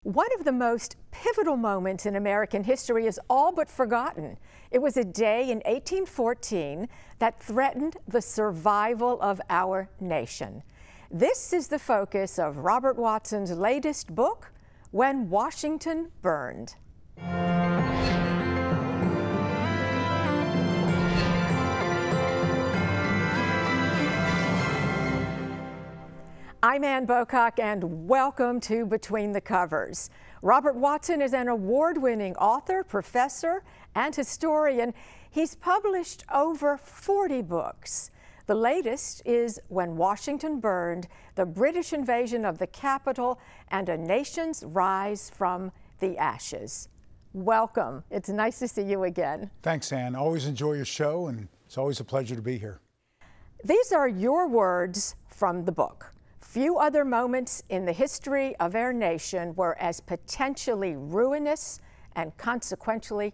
One of the most pivotal moments in American history is all but forgotten. It was a day in 1814 that threatened the survival of our nation. This is the focus of Robert Watson's latest book, When Washington Burned. I'm Ann Bocock, and welcome to Between the Covers. Robert Watson is an award-winning author, professor, and historian. He's published over 40 books. The latest is When Washington Burned, the British Invasion of the Capitol and a Nation's Rise from the Ashes. Welcome. It's nice to see you again. Thanks, Ann. Always enjoy your show, and it's always a pleasure to be here. These are your words from the book. Few other moments in the history of our nation were as potentially ruinous and consequentially,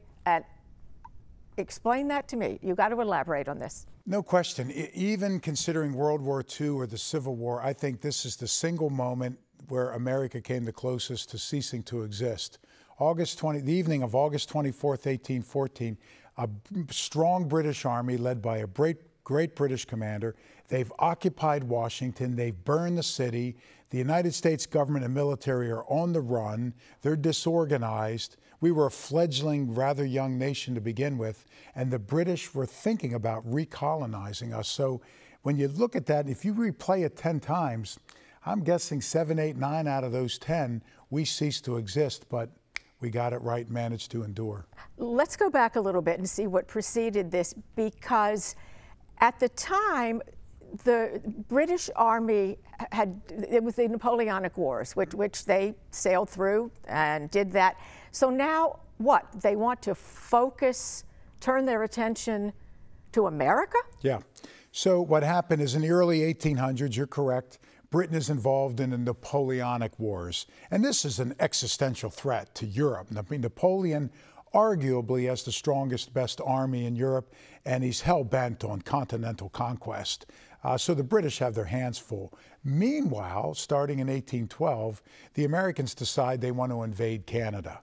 explain that to me. You got to elaborate on this. No question. Even considering World War II or the Civil War, I think this is the single moment where America came the closest to ceasing to exist. The evening of August 24th, 1814, a strong British army led by a great British commander. They've occupied Washington. They've burned the city. The United States government and military are on the run. They're disorganized. We were a fledgling, rather young nation to begin with, and the British were thinking about recolonizing us. So when you look at that, if you replay it 10 times, I'm guessing 7, 8, 9 out of those 10, we ceased to exist, but we got it right, managed to endure. Let's go back a little bit and see what preceded this, because at the time, the British Army it was the Napoleonic Wars, which they sailed through and did that. So now what? They want to turn their attention to America? Yeah. So what happened is in the early 1800s, you're correct, Britain is involved in the Napoleonic Wars. And this is an existential threat to Europe. I mean, Napoleon arguably has the strongest, best army in Europe, and he's hell-bent on continental conquest. So the British have their hands full. Meanwhile, starting in 1812, the Americans decide they want to invade Canada.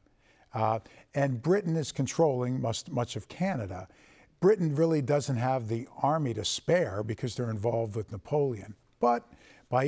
And Britain is controlling much of Canada. Britain really doesn't have the army to spare because they're involved with Napoleon. But by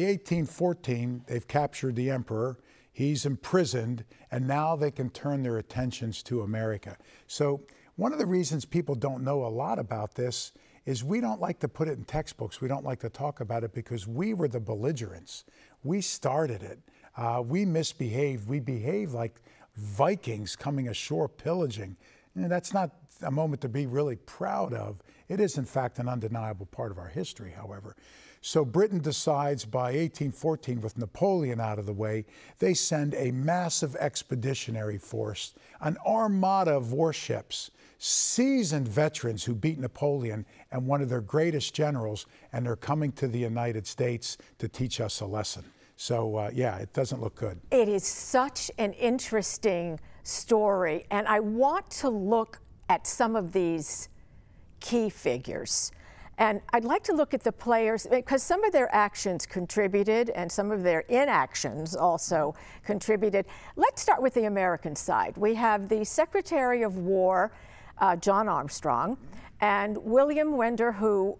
1814, they've captured the emperor. He's imprisoned, and now they can turn their attentions to America. So one of the reasons people don't know a lot about this is we don't like to put it in textbooks. We don't like to talk about it because we were the belligerents. We started it. We misbehaved. We behaved like Vikings coming ashore pillaging. And that's not a moment to be really proud of. It is, in fact, an undeniable part of our history, however. So Britain decides by 1814, with Napoleon out of the way, they send a massive expeditionary force, an armada of warships, seasoned veterans who beat Napoleon and one of their greatest generals, and they're coming to the United States to teach us a lesson. So, yeah, it doesn't look good. It is such an interesting story, and I want to look at some of these key figures. And I'd like to look at the players, because some of their actions contributed and some of their inactions also contributed. Let's start with the American side. We have the Secretary of War, John Armstrong, and William Winder, who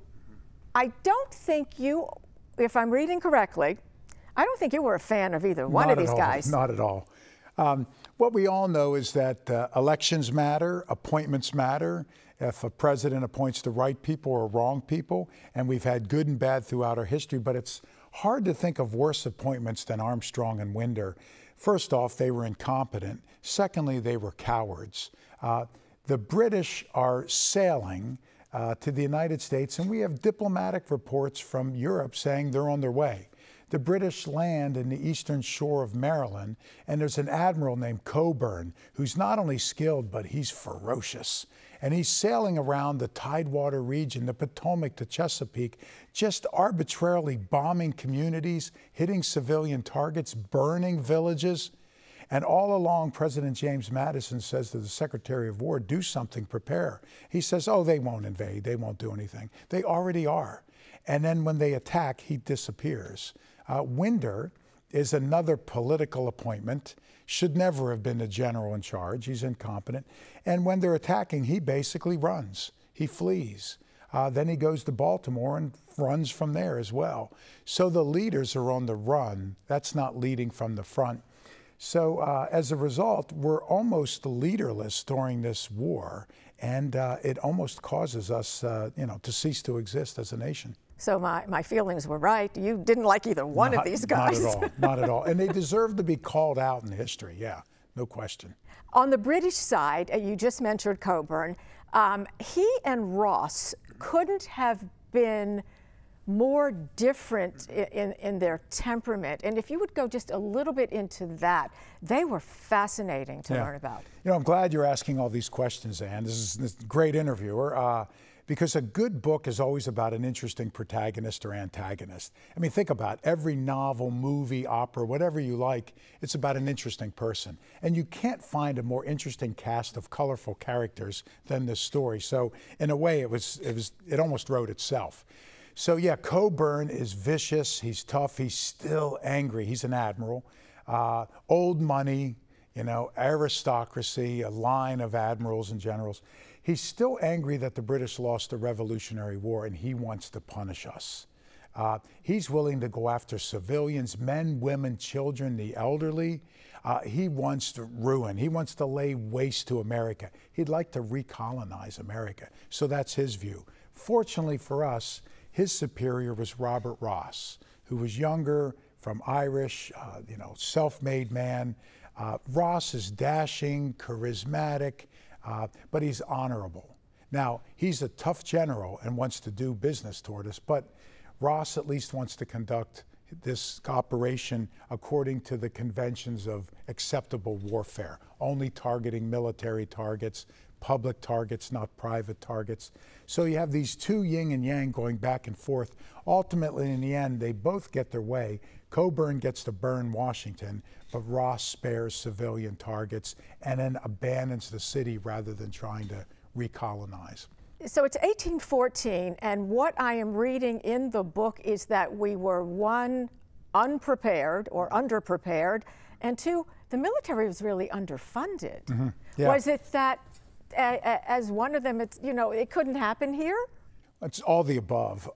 I don't think you, if I'm reading correctly, I don't think you were a fan of either one of these guys. Not at all. What we all know is that elections matter, appointments matter. If a president appoints the right people or wrong people, and we've had good and bad throughout our history, but it's hard to think of worse appointments than Armstrong and Winder. First off, they were incompetent. Secondly, they were cowards. The British are sailing to the United States, and we have diplomatic reports from Europe saying they're on their way. The British land in the eastern shore of Maryland, and there's an admiral named Cockburn who's not only skilled, but he's ferocious. And he's sailing around the Tidewater region, the Potomac to Chesapeake, just arbitrarily bombing communities, hitting civilian targets, burning villages. And all along, President James Madison says to the Secretary of War, do something, prepare. He says, oh, they won't invade, they won't do anything. They already are. And then when they attack, he disappears. Winder is another political appointment. Should never have been the general in charge. He's incompetent. And when they're attacking, he basically runs. He flees. Then he goes to Baltimore and runs from there as well. So the leaders are on the run. That's not leading from the front. So as a result, we're almost leaderless during this war, and it almost causes us, to cease to exist as a nation. So my feelings were right. You didn't like either one of these guys. Not at all. Not at all. And they deserve to be called out in history. Yeah, no question. On the British side, you just mentioned Cockburn. He and Ross couldn't have been more different in their temperament. And if you would go just a little bit into that, they were fascinating to learn about. I'm glad you're asking all these questions, Ann. This is a great interviewer. Because a good book is always about an interesting protagonist or antagonist. I mean, think about it. Every novel, movie, opera, whatever you like, it's about an interesting person. And you can't find a more interesting cast of colorful characters than this story. So in a way, it almost wrote itself. So yeah, Cockburn is vicious, he's tough, he's still angry. He's an admiral. Old money, aristocracy, a line of admirals and generals. He's still angry that the British lost the Revolutionary War, and he wants to punish us. He's willing to go after civilians, men, women, children, the elderly. He wants to ruin. He wants to lay waste to America. He'd like to recolonize America. So that's his view. Fortunately for us, his superior was Robert Ross, who was younger, from Irish, self-made man. Ross is dashing, charismatic, but he's honorable. Now, he's a tough general and wants to do business toward us, but Ross at least wants to conduct this operation according to the conventions of acceptable warfare, only targeting military targets, public targets, not private targets. So you have these two yin and yang going back and forth. Ultimately, in the end, they both get their way. Cockburn gets to burn Washington, but Ross spares civilian targets and then abandons the city rather than trying to recolonize. So it's 1814, and what I am reading in the book is that we were, one, unprepared or underprepared, and two, the military was really underfunded. Mm-hmm. Yeah. Was it that, as one of them, it's, it couldn't happen here? It's all the above.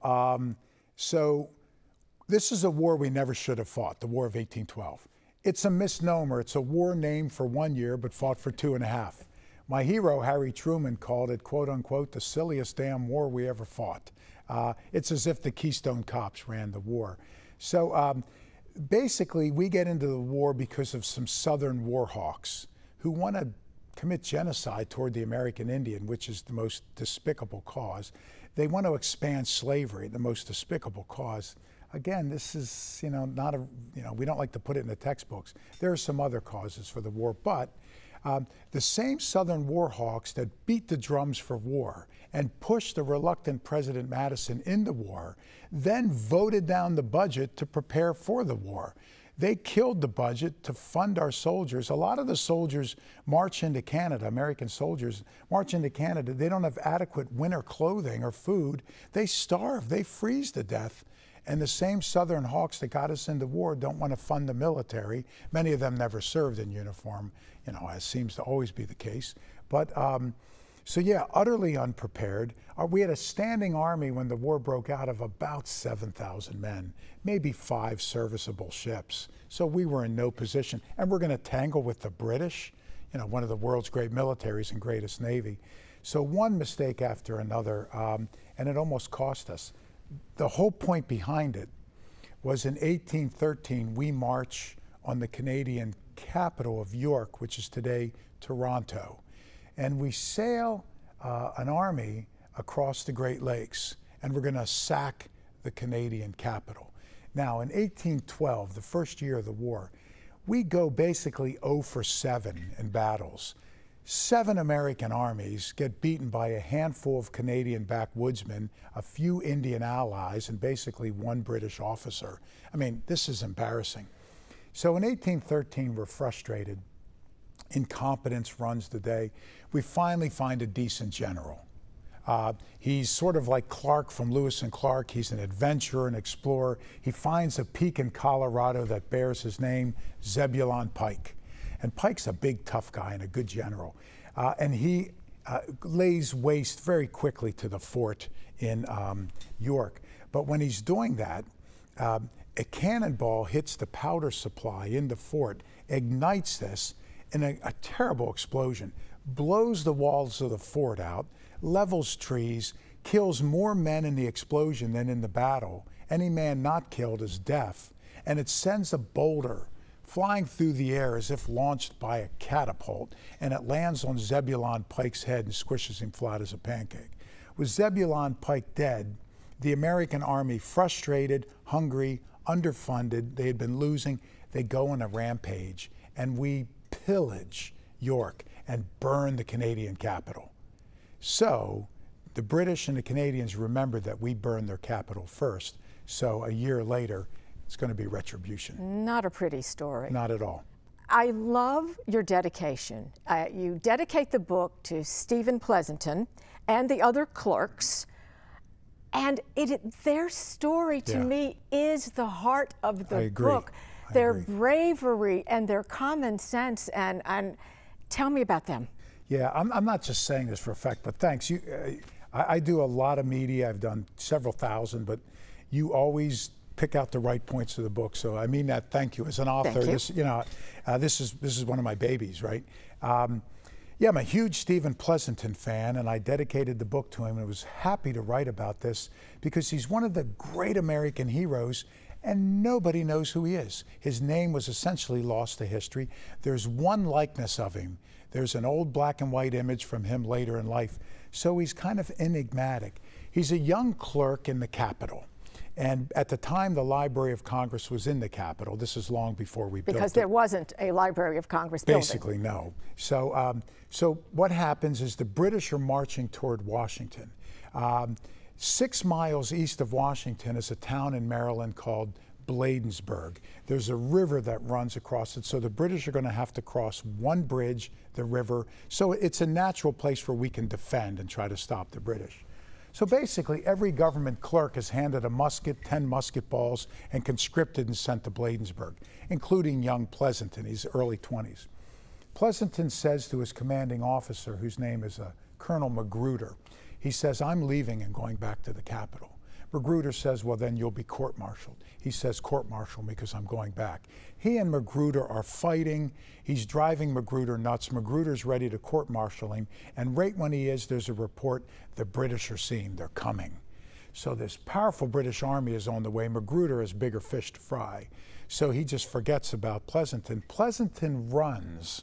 So this is a war we never should have fought, the War of 1812. It's a misnomer. It's a war named for 1 year but fought for 2.5. My hero, Harry Truman, called it, quote unquote, the silliest damn war we ever fought. It's as if the Keystone Cops ran the war. So basically, we get into the war because of some Southern war hawks who want to commit genocide toward the American Indian, which is the most despicable cause. They want to expand slavery, the most despicable cause. Again, this is, not a, we don't like to put it in the textbooks. There are some other causes for the war, but the same Southern war hawks that beat the drums for war and pushed the reluctant President Madison in the war then voted down the budget to prepare for the war. They killed the budget to fund our soldiers. A lot of the soldiers march into Canada, American soldiers march into Canada. They don't have adequate winter clothing or food. They starve, they freeze to death. And the same Southern hawks that got us into war don't want to fund the military. Many of them never served in uniform, as seems to always be the case. But so yeah, utterly unprepared. We had a standing army when the war broke out of about 7,000 men, maybe 5 serviceable ships. So we were in no position. And we're going to tangle with the British, one of the world's great militaries and greatest navy. So one mistake after another, and it almost cost us. The whole point behind it was in 1813, we march on the Canadian capital of York, which is today Toronto. And we sail an army across the Great Lakes, and we're going to sack the Canadian capital. Now, in 1812, the first year of the war, we go basically 0 for 7 in battles. 7 American armies get beaten by a handful of Canadian backwoodsmen, a few Indian allies, and basically 1 British officer. I mean, this is embarrassing. So in 1813, we're frustrated. Incompetence runs the day. We finally find a decent general, He's sort of like Clark from Lewis and Clark. He's an adventurer, an explorer. He finds a peak in Colorado that bears his name, Zebulon Pike. And Pike's a big, tough guy and a good general. And he lays waste very quickly to the fort in York. But when he's doing that, a cannonball hits the powder supply in the fort, ignites this in a terrible explosion, blows the walls of the fort out, levels trees, kills more men in the explosion than in the battle. Any man not killed is deaf, and it sends a boulder flying through the air as if launched by a catapult, and it lands on Zebulon Pike's head and squishes him flat as a pancake. With Zebulon Pike dead, the American army, frustrated, hungry, underfunded, they had been losing, they go on a rampage, and we pillage York and burn the Canadian capital. So the British and the Canadians remembered that we burned their capital first. So a year later, it's going to be retribution. Not a pretty story. Not at all. I love your dedication. You dedicate the book to Stephen Pleasanton and the other clerks. And their story to me is the heart of the book. Their bravery and their common sense. And tell me about them. Yeah, I'm not just saying this for effect, but thanks. I do a lot of media. I've done several thousand, but you always pick out the right points of the book. So I mean that. Thank you. As an author, this is one of my babies, right? Yeah, I'm a huge Stephen Pleasanton fan, and I dedicated the book to him, and I was happy to write about this because he's one of the great American heroes, and nobody knows who he is. His name was essentially lost to history. There's one likeness of him. There's an old black and white image from him later in life, so he's kind of enigmatic. He's a young clerk in the Capitol. And at the time, the Library of Congress was in the Capitol. This is long before we built it. Because there wasn't a Library of Congress building. Basically, no. So what happens is the British are marching toward Washington. 6 miles east of Washington is a town in Maryland called Bladensburg. There's a river that runs across it, so the British are going to have to cross one bridge, the river. So it's a natural place where we can defend and try to stop the British. So basically, every government clerk is handed a musket, 10 musket balls, and conscripted and sent to Bladensburg, including young Pleasanton. He's early 20s. Pleasanton says to his commanding officer, whose name is Colonel Magruder, he says, "I'm leaving and going back to the Capitol." Magruder says, "Well, then you'll be court-martialed." He says, "Court-martial me because I'm going back." He and Magruder are fighting. He's driving Magruder nuts. Magruder's ready to court-martial him. And right when he is, there's a report the British are seeing. They're coming. So this powerful British army is on the way. Magruder has bigger fish to fry. So he just forgets about Pleasanton. Pleasanton runs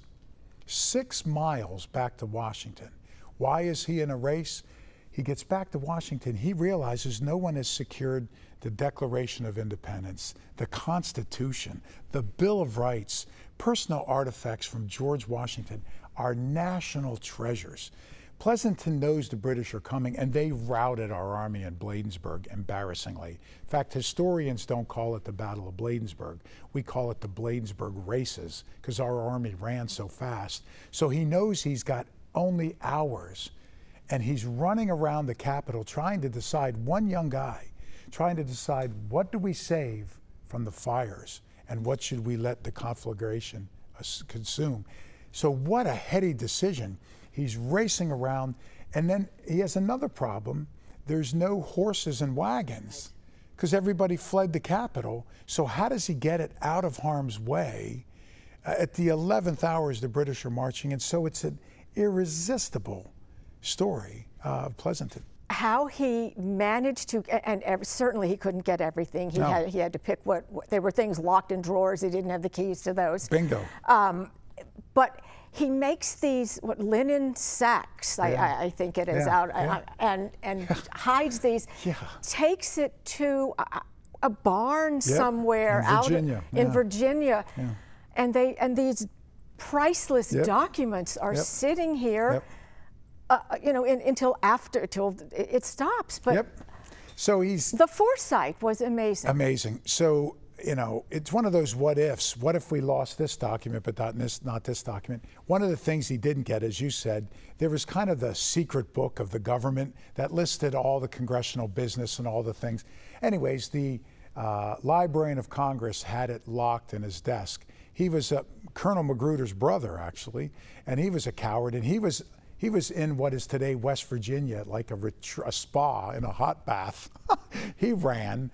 6 miles back to Washington. Why is he in a race? He gets back to Washington. He realizes no one has secured the Declaration of Independence, the Constitution, the Bill of Rights, personal artifacts from George Washington, our national treasures. Pleasanton knows the British are coming, and they routed our army in Bladensburg, embarrassingly. In fact, historians don't call it the Battle of Bladensburg. We call it the Bladensburg Races, because our army ran so fast. So he knows he's got only hours, and he's running around the Capitol trying to decide, one young guy, trying to decide what do we save from the fires and what should we let the conflagration consume. So what a heady decision. He's racing around, and then he has another problem. There's no horses and wagons because everybody fled the Capitol. So how does he get it out of harm's way? At the 11th hour as the British are marching, and so it's an irresistible story of Pleasanton. How he managed to, and certainly he couldn't get everything. He had to pick what there were things locked in drawers. He didn't have the keys to those. Bingo. But he makes these linen sacks, I think it is, out, and hides these. Takes it to a barn somewhere in Virginia, and these priceless documents are sitting here. Until it stops. But so the foresight was amazing. Amazing. So you know, it's one of those what ifs. What if we lost this document, but not this document? One of the things he didn't get, as you said, there was kind of the secret book of the government that listed all the congressional business and all the things. Anyways, the Librarian of Congress had it locked in his desk. He was Colonel Magruder's brother, actually, and he was a coward, and he was in what is today West Virginia, like a spa in a hot bath. He ran.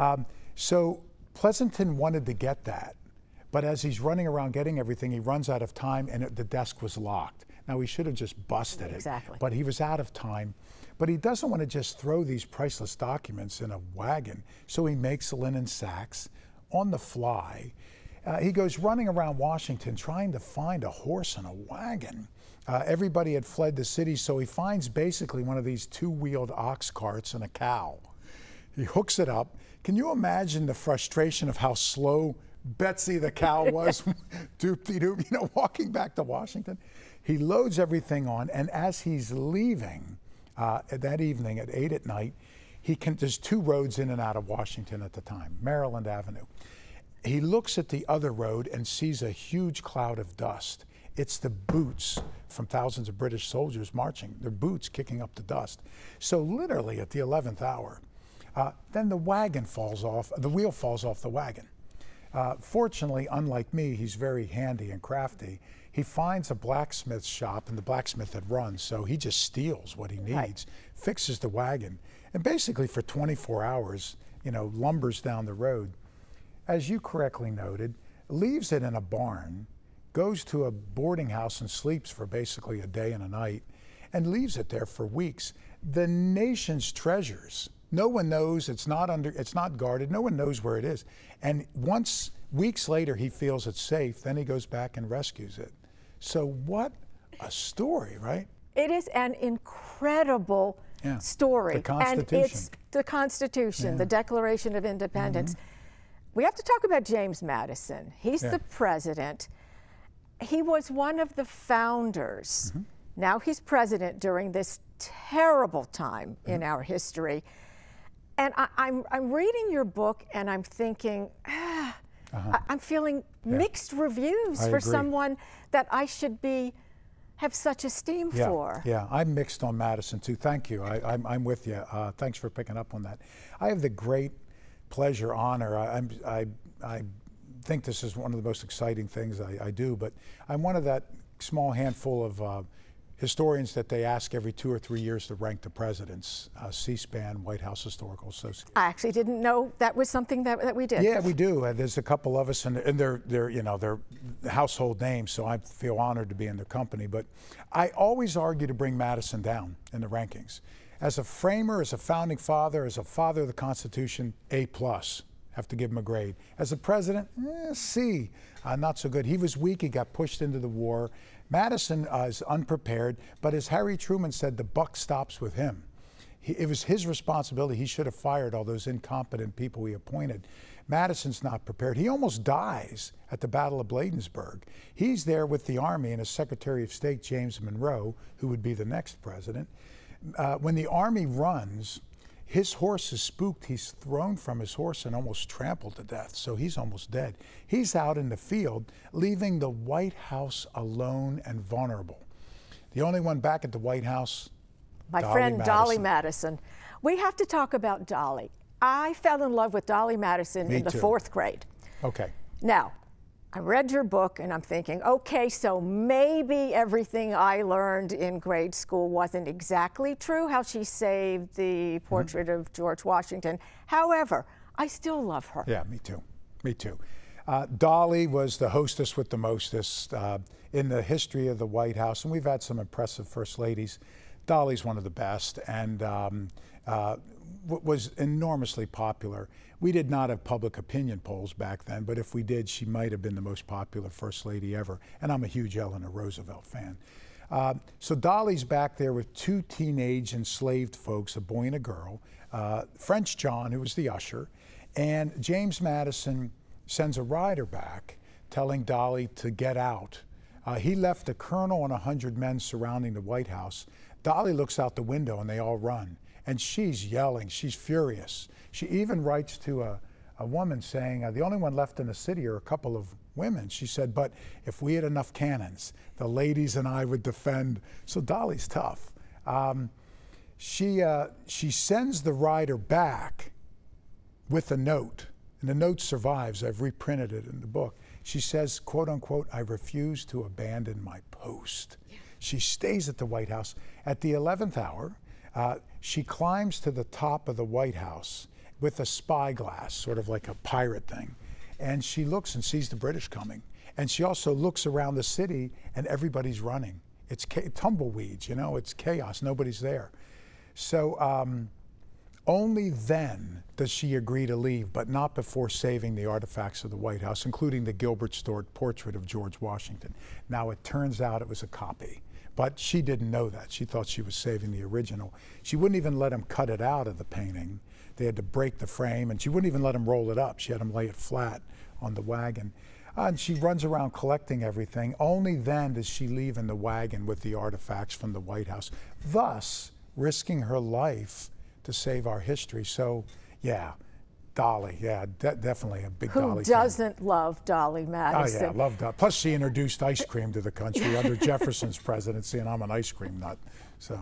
So Pleasanton wanted to get that, but as he's running around getting everything, he runs out of time, and the desk was locked. Now, he should have just busted it, but he was out of time. But he doesn't want to just throw these priceless documents in a wagon, so he makes linen sacks on the fly. He goes running around Washington trying to find a horse and a wagon. Everybody had fled the city, so he finds basically one of these two-wheeled ox carts and a cow. He hooks it up. Can you imagine the frustration of how slow Betsy the cow was, doop-de-doop, you know, walking back to Washington? He loads everything on, and as he's leaving that evening at 8 at night, there's two roads in and out of Washington at the time, Maryland Avenue. He looks at the other road and sees a huge cloud of dust. It's the boots from thousands of British soldiers marching, their boots kicking up the dust. So literally at the 11th hour, then the wagon falls off, the wheel falls off the wagon. Fortunately, unlike me, he's very handy and crafty. He finds a blacksmith shop, and the blacksmith had run, so he just steals what he needs, fixes the wagon, and basically for 24 hours, you know, lumbers down the road. As you correctly noted, leaves it in a barn, goes to a boarding house and sleeps for basically a day and a night, and leaves it there for weeks. The nation's treasures. No one knows, it's not guarded, no one knows where it is. And weeks later, he feels it's safe, then he goes back and rescues it. So what a story, right? It is an incredible story. The Constitution. And it's the Constitution, the Declaration of Independence. We have to talk about James Madison. He's the president. He was one of the founders. Now he's president during this terrible time in our history. And I'm reading your book and I'm thinking, I'm feeling mixed reviews for someone that I should have such esteem for. Yeah, I'm mixed on Madison too. Thank you. I'm with you. Thanks for picking up on that. I have the great pleasure, honor. I think this is one of the most exciting things I do, but I'm one of that small handful of historians that they ask every 2 or 3 years to rank the presidents, C-SPAN, White House Historical Association. I actually didn't know that was something that we did. Yeah, we do. There's a couple of us, and they're you know, they're household names, so I feel honored to be in their company. But I always argue to bring Madison down in the rankings. As a framer, as a founding father, as a father of the Constitution, A+. Have to give him a grade. As a president, C. Not so good. He was weak. He got pushed into the war. Madison is unprepared, but as Harry Truman said, the buck stops with him. It was his responsibility. He should have fired all those incompetent people he appointed. Madison's not prepared. He almost dies at the Battle of Bladensburg. He's there with the Army and as Secretary of State James Monroe, who would be the next president. When the Army runs, his horse is spooked. He's thrown from his horse and almost trampled to death, so he's almost dead. He's out in the field, leaving the White House alone and vulnerable. The only one back at the White House, my friend Dolley Madison. We have to talk about Dolley. I fell in love with Dolley Madison in the 4th grade. Okay. Now, I read your book and I'm thinking, okay, so maybe everything I learned in grade school wasn't exactly true, how she saved the portrait of George Washington. However, I still love her. Yeah, me too. Me too. Dolley was the hostess with the mostest in the history of the White House, and we've had some impressive first ladies. Dolley's one of the best, and was enormously popular. We did not have public opinion polls back then, but if we did, she might have been the most popular first lady ever. And I'm a huge Eleanor Roosevelt fan. So Dolley's back there with 2 teenage enslaved folks, a boy and a girl, French John, who was the usher, and James Madison sends a rider back telling Dolley to get out. He left a colonel and 100 men surrounding the White House. Dolley looks out the window and they all run. And she's yelling, she's furious. She even writes to a woman saying, the only one left in the city are a couple of women. She said, but if we had enough cannons, the ladies and I would defend. So Dolley's tough. She sends the rider back with a note, and the note survives. I've reprinted it in the book. She says, quote unquote, I refuse to abandon my post. Yeah. She stays at the White House. At the 11th hour, she climbs to the top of the White House with a spyglass, sort of like a pirate thing. And she looks and sees the British coming. And she also looks around the city and everybody's running. It's tumbleweeds, you know, it's chaos, nobody's there. So only then does she agree to leave, but not before saving the artifacts of the White House, including the Gilbert Stuart portrait of George Washington. Now it turns out it was a copy, but she didn't know that. She thought she was saving the original. She wouldn't even let him cut it out of the painting. They had to break the frame, and she wouldn't even let him roll it up. She had him lay it flat on the wagon. And she runs around collecting everything. Only then does she leave in the wagon with the artifacts from the White House, thus risking her life to save our history. So, yeah, Dolley, yeah, definitely a big Dolley fan. Who doesn't love Dolley Madison? Oh, yeah, love Dolley. Plus, she introduced ice cream to the country under Jefferson's presidency, and I'm an ice cream nut, so.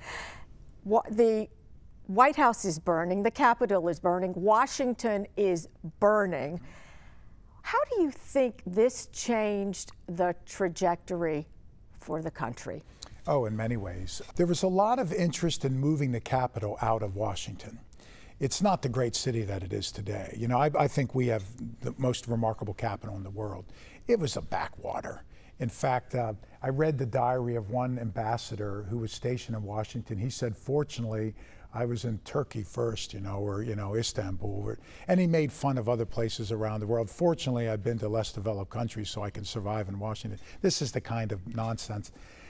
The White House is burning, the Capitol is burning, Washington is burning. How do you think this changed the trajectory for the country? Oh, in many ways. There was a lot of interest in moving the Capitol out of Washington. It's not the great city that it is today. You know, I think we have the most remarkable Capitol in the world. It was a backwater. In fact, I read the diary of one ambassador who was stationed in Washington. He said, fortunately, I was in Turkey first, you know, or, you know, Istanbul, and he made fun of other places around the world. Fortunately, I've been to less developed countries, so I can survive in Washington. This is the kind of nonsense.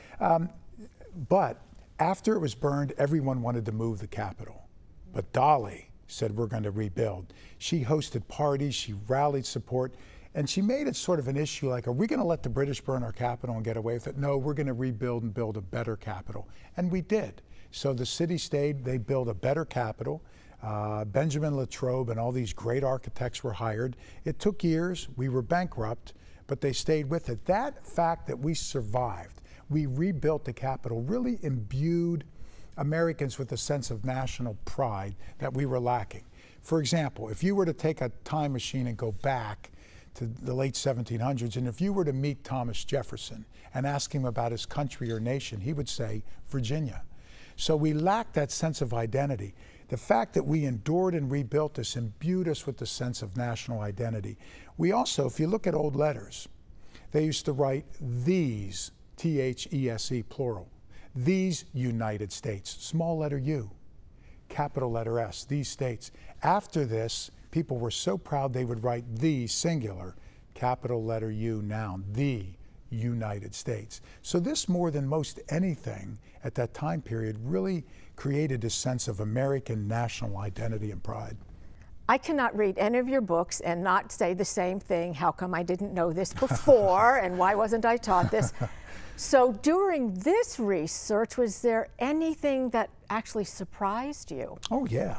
But after it was burned, everyone wanted to move the Capitol. But Dolley said, we're going to rebuild. She hosted parties, she rallied support, and she made it sort of an issue like, are we going to let the British burn our Capitol and get away with it? No, we're going to rebuild and build a better Capitol. And we did. So the city stayed, they built a better Capitol. Benjamin Latrobe and all these great architects were hired. It took years, we were bankrupt, but they stayed with it. That fact that we survived, we rebuilt the Capitol, really imbued Americans with a sense of national pride that we were lacking. For example, if you were to take a time machine and go back to the late 1700s, and if you were to meet Thomas Jefferson and ask him about his country or nation, he would say, Virginia. So we lacked that sense of identity. The fact that we endured and rebuilt this imbued us with the sense of national identity. We also, if you look at old letters, they used to write these, T-H-E-S-E, plural. These United States, small letter U, capital letter S, these states. After this, people were so proud they would write the, singular, capital letter U, noun, the United States. So this, more than most anything at that time period, really created a sense of American national identity and pride. I cannot read any of your books and not say the same thing. How come I didn't know this before, and why wasn't I taught this? So during this research, was there anything that actually surprised you? Oh, yeah.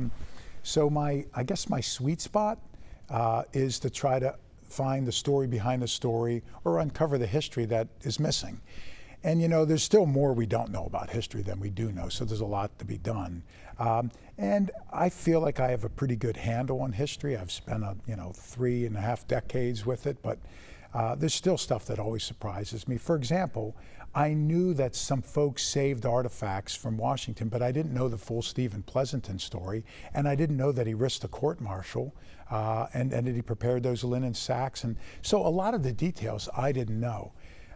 So I guess my sweet spot is to try to find the story behind the story or uncover the history that is missing. And you know, there's still more we don't know about history than we do know, so there's a lot to be done. And I feel like I have a pretty good handle on history. I've spent 3.5 decades with it, but there's still stuff that always surprises me. For example, I knew that some folks saved artifacts from Washington, but I didn't know the full Stephen Pleasanton story, and I didn't know that he risked a court-martial and that he prepared those linen sacks. And so a lot of the details I didn't know.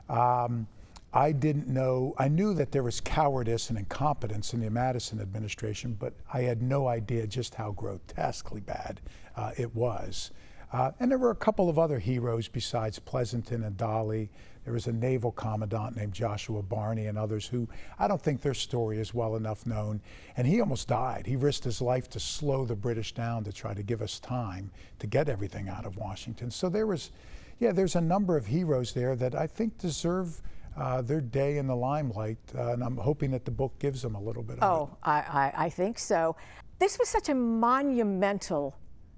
I knew that there was cowardice and incompetence in the Madison administration, but I had no idea just how grotesquely bad it was. And there were a couple of other heroes besides Pleasanton and Dolley. There was a naval commandant named Joshua Barney and others who I don't think their story is well enough known. And he almost died. He risked his life to slow the British down to try to give us time to get everything out of Washington. So there's a number of heroes there that I think deserve their day in the limelight, and I'm hoping that the book gives them a little bit of it. I think so. This was such a monumental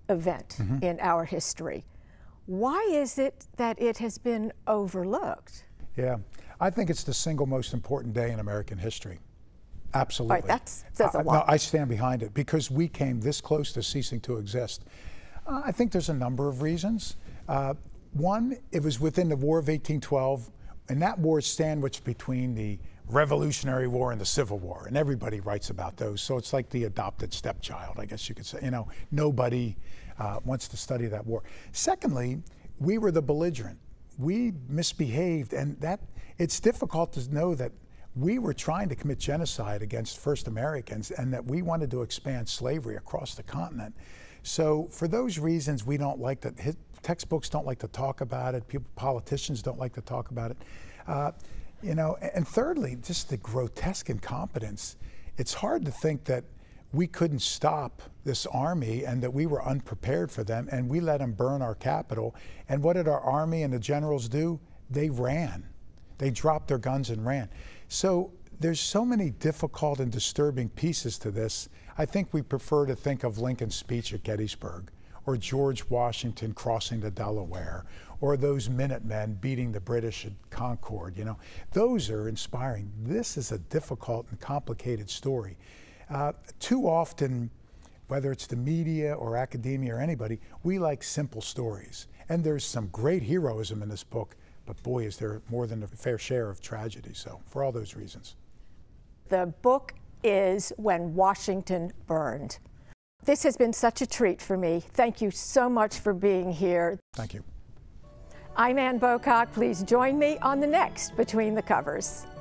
event in our history. Why is it that it has been overlooked? Yeah, I think it's the single most important day in American history. Absolutely. All right, that says a lot. No, I stand behind it because we came this close to ceasing to exist. I think there's a number of reasons. One, it was within the War of 1812, and that war is sandwiched between the Revolutionary War and the Civil War, and everybody writes about those. So it's like the adopted stepchild, I guess you could say. You know, nobody wants to study that war. Secondly, we were the belligerent. We misbehaved, and that it's difficult to know that we were trying to commit genocide against first Americans and that we wanted to expand slavery across the continent. So for those reasons, we don't like that. Textbooks don't like to talk about it. Politicians don't like to talk about it. You know, and thirdly, just the grotesque incompetence. It's hard to think that we couldn't stop this army and that we were unprepared for them, and we let them burn our capital. And what did our army and the generals do? They ran. They dropped their guns and ran. So there's so many difficult and disturbing pieces to this. I think we prefer to think of Lincoln's speech at Gettysburg, or George Washington crossing the Delaware, or those Minutemen beating the British at Concord. You know, those are inspiring. This is a difficult and complicated story. Too often, whether it's the media or academia or anybody, we like simple stories. And there's some great heroism in this book, but boy, is there more than a fair share of tragedy. So for all those reasons. The book is When Washington Burned. This has been such a treat for me. Thank you so much for being here. Thank you. I'm Ann Bocock. Please join me on the next Between the Covers.